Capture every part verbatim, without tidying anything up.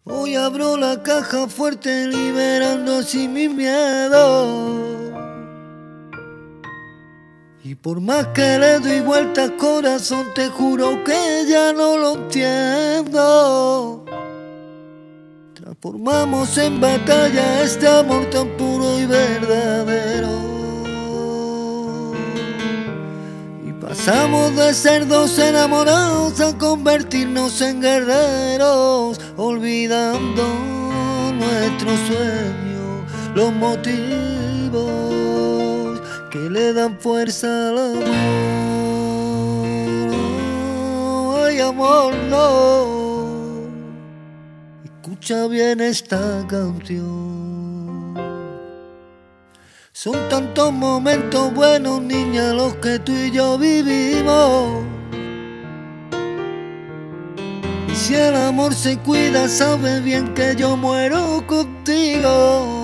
Hoy abro la caja fuerte liberando así mi miedo. Y por más que le doy vueltas corazón, te juro que ya no lo entiendo. Transformamos en batalla este amor tan puro y verdadero. Y pasamos de ser dos enamorados a convertirnos en guerreros, olvidando nuestros sueños, los motivos que le dan fuerza al amor. Ay, amor, no. Escucha bien esta canción. Son tantos momentos buenos, niña, los que tú y yo vivimos. Y si el amor se cuida, sabes bien que yo muero contigo.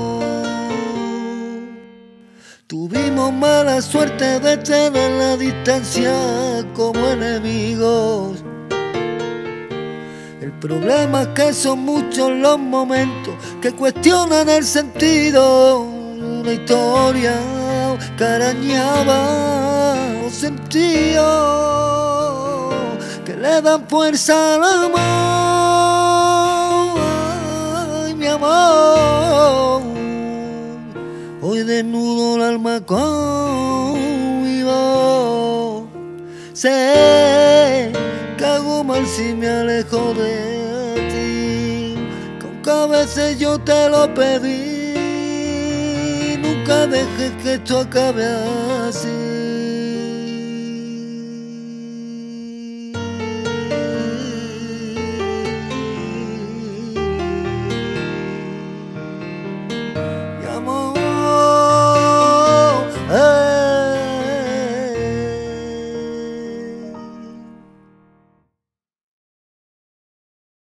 Tuvimos mala suerte de tener la distancia como enemigos. El problema es que son muchos los momentos que cuestionan el sentido. Una historia que arañaba los sentidos, que le dan fuerza al amor. Ay, mi amor, hoy desnudo el alma con mi voz. Sé que hago mal si me alejo de ti, que aunque a veces yo te lo pedí, nunca dejes que esto acabe así.